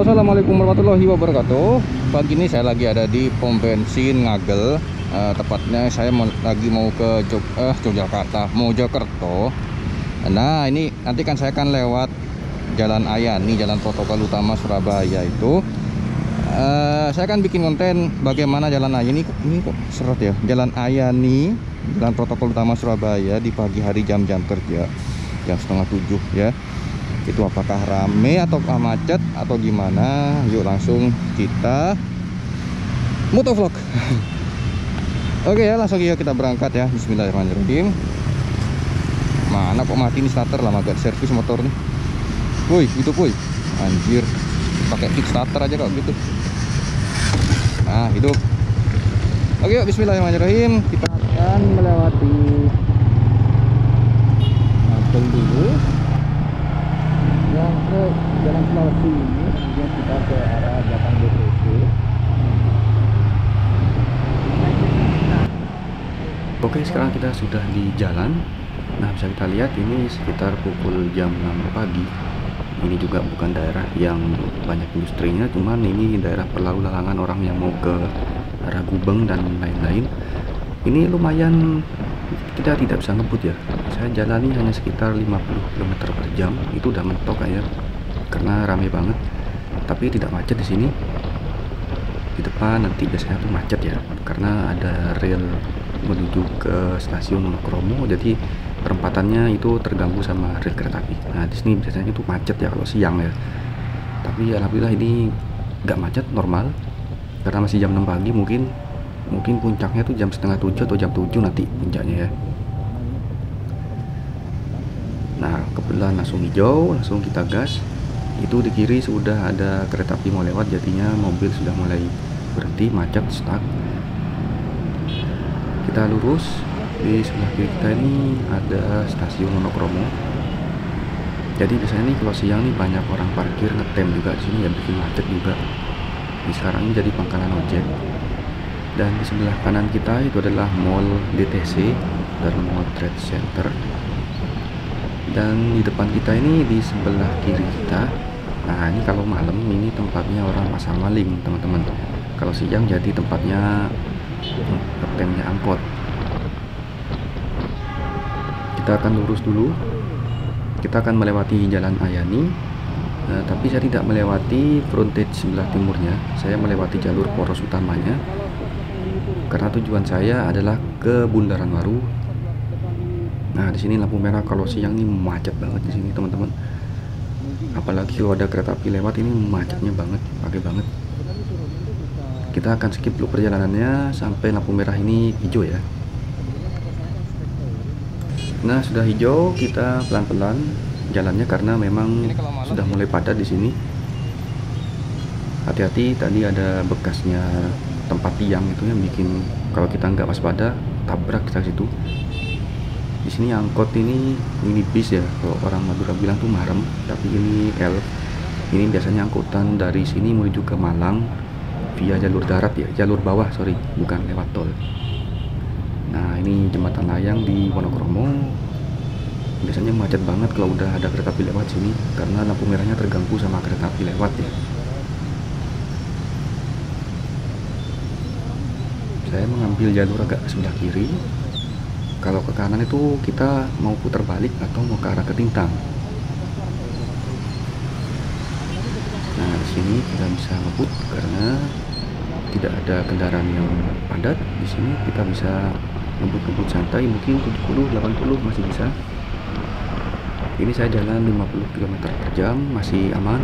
Halo, assalamualaikum warahmatullahi wabarakatuh. Pagi ini saya lagi ada di pom bensin Ngagel. Tepatnya saya lagi mau ke Yogyakarta, Mojokerto. Nah, ini nanti kan saya akan lewat Jalan Ayani, jalan protokol utama Surabaya itu. Saya akan bikin konten bagaimana Jalan Ayani ini kok seret ya. Jalan Ayani, jalan protokol utama Surabaya di pagi hari jam-jam kerja, jam setengah 7 ya. Itu apakah rame atau macet atau gimana? Yuk langsung kita motovlog. Oke ya, langsung kita berangkat ya. Bismillahirrahmanirrahim. Mana kok mati nih starter, lama gak servis motor nih. Woi, itu woi. Anjir. Pakai kick starter aja kok gitu. Nah, hidup. Oke, yuk bismillahirrahmanirrahim. Kita akan melewati Ngagel dulu. Yang ke Jalan Sulawesi ini, kemudian kita ke arah belakang BTC. Oke, sekarang kita sudah di jalan. Nah, bisa kita lihat ini sekitar pukul jam 6 pagi. Ini juga bukan daerah yang banyak industrinya, cuman ini daerah perlalu lalangan orang yang mau ke arah Gubeng dan lain-lain. Ini lumayan, kita tidak bisa ngebut ya. Saya jalani hanya sekitar 50 km per jam. Itu udah mentok ya, karena rame banget. Tapi tidak macet di sini. Di depan nanti biasanya tuh macet ya, karena ada rel menuju ke stasiun Monokromo. Jadi perempatannya itu terganggu sama rel kereta api. Nah, di sini biasanya itu macet ya kalau siang ya. Tapi alhamdulillah ini nggak macet, normal. Karena masih jam 6 pagi, mungkin puncaknya tuh jam setengah 7 atau jam 7 nanti puncaknya ya. Nah, kebetulan langsung hijau, langsung kita gas. Itu di kiri sudah ada kereta api mau lewat, jadinya mobil sudah mulai berhenti, macet, stuck. Kita lurus, di sebelah kiri kita ini ada stasiun Monokromo. Jadi biasanya nih kalau siang nih banyak orang parkir ngetem juga di sini ya, bikin macet juga. Di sekarang ini jadi pangkalan ojek. Dan di sebelah kanan kita itu adalah Mall DTC dan Mall Trade Center. Dan di depan kita ini di sebelah kiri kita, nah ini kalau malam ini tempatnya orang pasang maling teman-teman. Kalau siang jadi tempatnya ngetemnya angkot. Kita akan lurus dulu. Kita akan melewati Jalan Ayani. Tapi saya tidak melewati frontage sebelah timurnya. Saya melewati jalur poros utamanya. Karena tujuan saya adalah ke Bundaran Waru. Nah, di sini lampu merah kalau siang ini macet banget di sini, teman-teman. Apalagi kalau ada kereta api lewat ini macetnya banget, pakai banget. Kita akan skip dulu perjalanannya sampai lampu merah ini hijau ya. Nah, sudah hijau, kita pelan-pelan jalannya karena memang sudah mulai padat di sini. Hati-hati, tadi ada bekasnya tempat tiang itu yang bikin kalau kita nggak waspada tabrak kita situ. Di sini angkot ini bis ya, kalau orang Madura bilang tuh marem, tapi ini elf. Ini biasanya angkutan dari sini menuju ke Malang via jalur darat ya, jalur bawah sorry, bukan lewat tol. Nah, ini jembatan layang di Wonokromo. Biasanya macet banget kalau udah ada kereta api lewat sini, karena lampu merahnya terganggu sama kereta api lewat ya. Saya mengambil jalur agak sebelah kiri. Kalau ke kanan itu kita mau putar balik atau mau ke arah Ketintang. Nah, di sini kita bisa ngebut karena tidak ada kendaraan yang padat. Di sini kita bisa ngebut-ngebut santai, mungkin 70, 80 masih bisa. Ini saya jalan 50 km per jam, masih aman.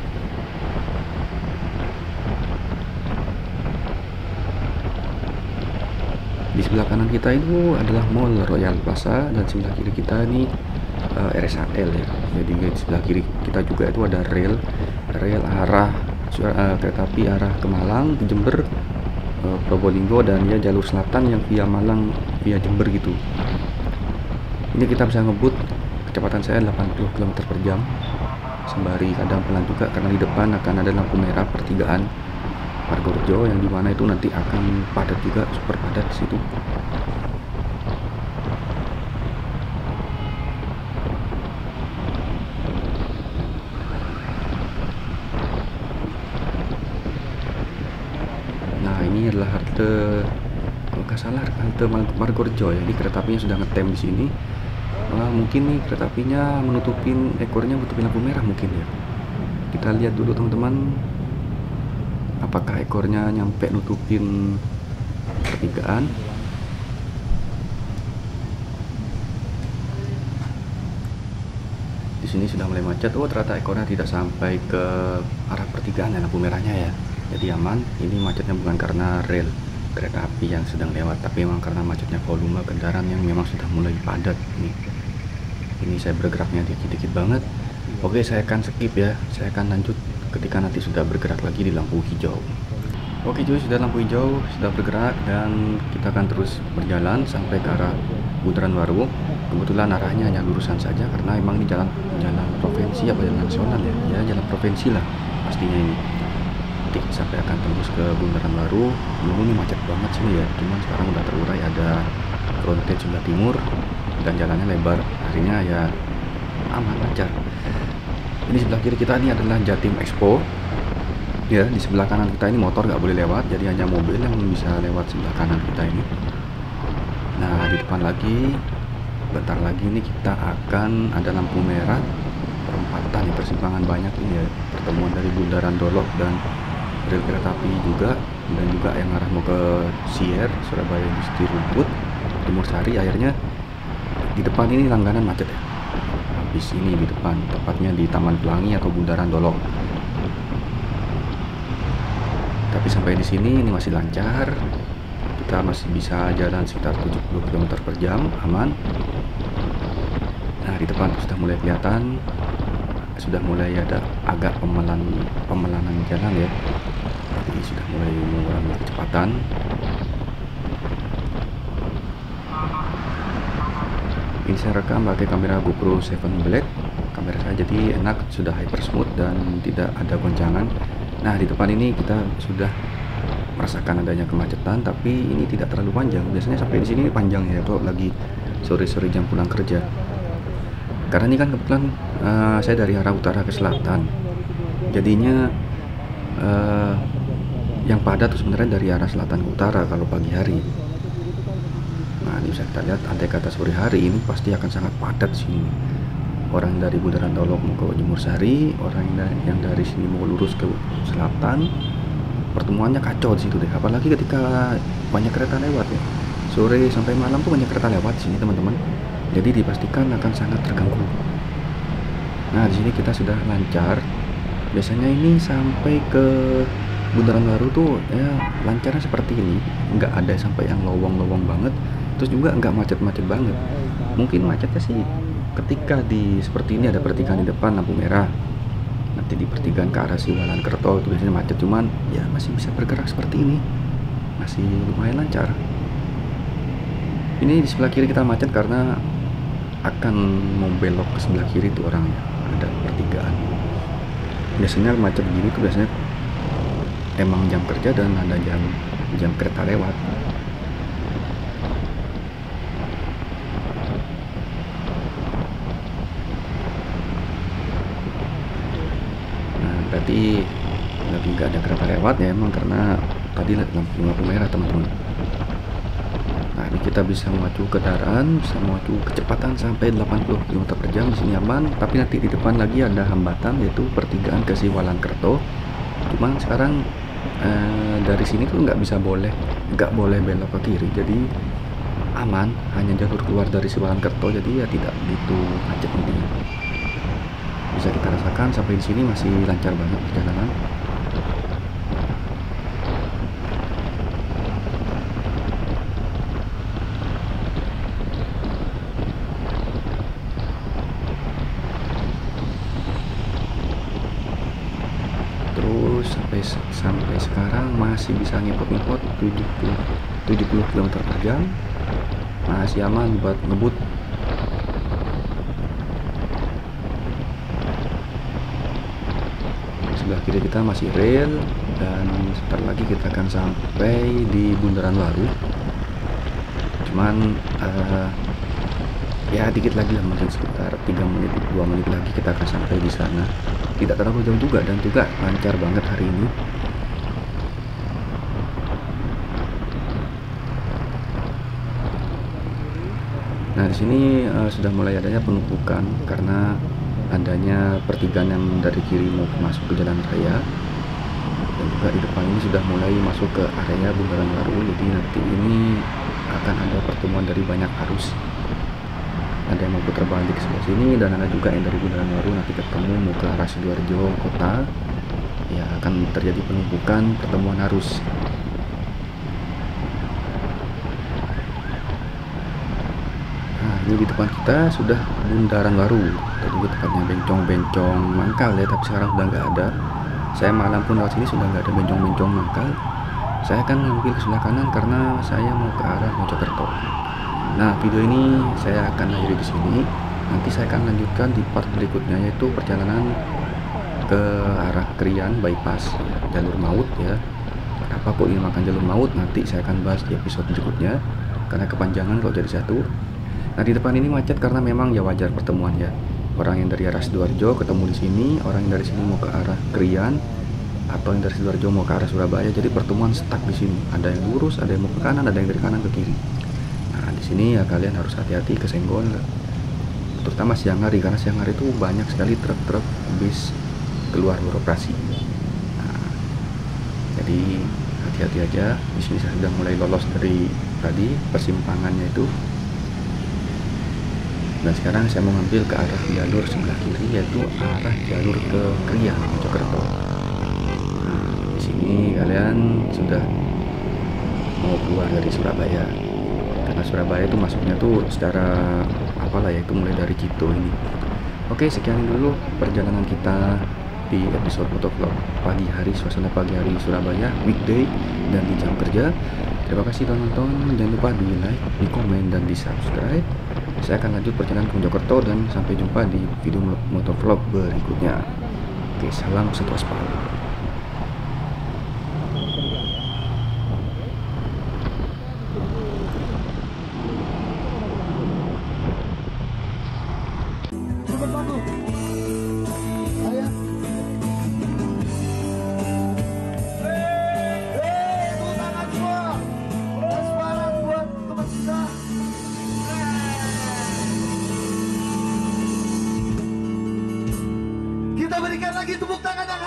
Di sebelah kanan kita itu adalah Mall Royal Plaza dan sebelah kiri kita ini RSAL ya. Jadi di sebelah kiri kita juga itu ada rel arah kereta api arah ke Malang, ke Jember, Probolinggo, dan ya jalur selatan yang via Malang via Jember gitu. Ini kita bisa ngebut, kecepatan saya 80 km per jam. Sembari kadang pelan juga karena di depan akan ada lampu merah pertigaan Margorejo yang dimana itu nanti akan padat juga, super padat di situ. halte, kalau nggak salah halte Margorejo ya. Ini kereta apinya sudah ngetem di sini. Mungkin nih kereta apinya menutupin ekornya, menutupin lampu merah mungkin ya. Kita lihat dulu teman-teman, apakah ekornya nyampe nutupin pertigaan. Di sini sudah mulai macet. Oh, ternyata ekornya tidak sampai ke arah pertigaan dan lampu merahnya ya. Jadi aman. Ini macetnya bukan karena rel kereta api yang sedang lewat, tapi memang karena macetnya volume kendaraan yang memang sudah mulai padat. Ini saya bergeraknya dikit-dikit banget. Oke, saya akan skip ya. Saya akan lanjut ketika nanti sudah bergerak lagi di lampu hijau. Oke cuy, sudah lampu hijau, sudah bergerak, dan kita akan terus berjalan sampai ke arah Bundaran Waru. Kebetulan arahnya hanya lurusan saja karena memang ini jalan provinsi apa jalan nasional ya. Ya, jalan provinsi lah pastinya ini. Nanti sampai akan tembus ke Bundaran Waru. Dulu ini macet banget sini ya, cuman sekarang udah terurai, ada frontage sebelah timur dan jalannya lebar. Akhirnya ya aman, lancar. Ini sebelah kiri kita ini adalah Jatim Expo. Ya, di sebelah kanan kita ini motor nggak boleh lewat, jadi hanya mobil yang bisa lewat sebelah kanan kita ini. Nah, di depan lagi, bentar lagi ini kita akan ada lampu merah perempatan, persimpangan banyak ini ya, pertemuan dari Bundaran Dolok dan rel kereta api juga, dan juga yang arah mau ke Sier, Surabaya Industri Rumput, Timur Sari. Akhirnya di depan ini langganan macet ya. Habis ini di depan, tepatnya di Taman Pelangi atau Bundaran Dolok. Tapi sampai di sini ini masih lancar. Kita masih bisa jalan sekitar 70 km per jam, aman. Nah, di depan sudah mulai kelihatan, sudah mulai ada agak pemelanan jalan ya. Jadi sudah mulai mengurangi kecepatan. Ini saya rekam pakai kamera GoPro 7 Black. Kamera saya jadi enak, sudah hyper smooth dan tidak ada goncangan. Nah, di depan ini kita sudah merasakan adanya kemacetan, tapi ini tidak terlalu panjang. Biasanya sampai di sini panjang ya kalau lagi sore-sore jam pulang kerja. Karena ini kan kebetulan saya dari arah utara ke selatan. Jadinya yang padat itu sebenarnya dari arah selatan ke utara kalau pagi hari. Nah, ini bisa kita lihat, andai kata sore hari ini pasti akan sangat padat sini. Orang dari Bundaran Dolok mau ke Jemur Sari, orang yang dari sini mau lurus ke selatan, pertemuannya kacau di situ deh. Apalagi ketika banyak kereta lewat ya, sore sampai malam tuh banyak kereta lewat sini teman-teman. Jadi dipastikan akan sangat terganggu. Nah, di sini kita sudah lancar. Biasanya ini sampai ke Bundaran Waru tuh ya lancarnya seperti ini, nggak ada sampai yang lowong-lowong banget. Terus juga nggak macet-macet banget. Mungkin macetnya sih ketika di seperti ini ada pertigaan di depan lampu merah, nanti di pertigaan ke arah Siwalan Kerto itu biasanya macet, cuman ya masih bisa bergerak seperti ini, masih lumayan lancar. Ini di sebelah kiri kita macet karena akan membelok ke sebelah kiri tuh orangnya, ada pertigaan. Biasanya macet begini tuh biasanya emang jam kerja dan ada jam kereta lewat. Berarti lagi nggak ada kereta lewat ya, emang karena tadi lampu merah teman-teman. Nah, ini kita bisa memacu kendaraan, bisa memacu kecepatan sampai 80 km per jam, di sini aman. Tapi nanti di depan lagi ada hambatan, yaitu pertigaan ke Siwalan Kerto. Cuman sekarang dari sini tuh nggak boleh belok ke kiri, jadi aman, hanya jalur keluar dari Siwalan Kerto, jadi ya tidak begitu macet intinya. Bisa kita rasakan sampai di sini masih lancar banget perjalanan. Terus sampai sekarang masih bisa ngikut 70 km per jam, masih aman buat ngebut. Sebelah kiri kita masih rel, dan sebentar lagi kita akan sampai di Bundaran Waru. Cuman ya dikit lagi lah, mungkin sekitar 3 menit 2 menit lagi kita akan sampai di sana. Tidak terlalu jauh juga, dan juga lancar banget hari ini. Nah, di sini sudah mulai adanya penumpukan karena adanya pertigaan yang dari kiri mau masuk ke jalan raya, dan juga di depan ini sudah mulai masuk ke area Bundaran Waru. Jadi nanti ini akan ada pertemuan dari banyak arus. Ada yang mau putar balik ke sebelah sini, dan ada juga yang dari Bundaran Waru nanti ketemu mau ke arah Sidoarjo kota. Ya, akan terjadi penumpukan pertemuan arus. Nah, ini di depan kita sudah Bundaran Waru. Tadi juga tepatnya bencong-bencong mangkal ya, tapi sekarang sudah nggak ada. Saya malam pun lewat sini sudah nggak ada bencong-bencong mangkal. Saya akan ngambil ke sebelah kanan karena saya mau ke arah Mojokerto. Nah, video ini saya akan akhiri di sini. Nanti saya akan lanjutkan di part berikutnya, yaitu perjalanan ke arah Krian bypass jalur maut ya. Kenapa kok ini makan jalur maut? Nanti saya akan bahas di episode berikutnya karena kepanjangan kalau jadi satu. Nah, di depan ini macet karena memang ya wajar pertemuan ya. Orang yang dari arah Sidoarjo ketemu di sini, orang yang dari sini mau ke arah Krian, atau yang dari Sidoarjo mau ke arah Surabaya. Jadi pertemuan stuck di sini. Ada yang lurus, ada yang mau ke kanan, ada yang dari kanan ke kiri. Nah, di sini ya kalian harus hati-hati kesenggol, terutama siang hari, karena siang hari itu banyak sekali truk-truk bis keluar beroperasi. Nah, jadi hati-hati aja. Di sini saya sudah mulai lolos dari tadi persimpangannya itu, dan sekarang saya mau ngambil ke arah jalur sebelah kiri, yaitu arah jalur ke Krian Mojokerto. Nah, di sini kalian sudah mau keluar dari Surabaya, karena Surabaya itu masuknya tuh secara apalah ya, itu mulai dari Cito ini. Oke, sekian dulu perjalanan kita di episode motovlog pagi hari, suasana pagi hari Surabaya, weekday dan di jam kerja. Terima kasih telah nonton, jangan lupa di like, di komen, dan di subscribe. Saya akan lanjut perjalanan ke Mojokerto, dan sampai jumpa di video motovlog berikutnya. Oke, salam satu aspal. Kita berikan lagi tepuk tangan.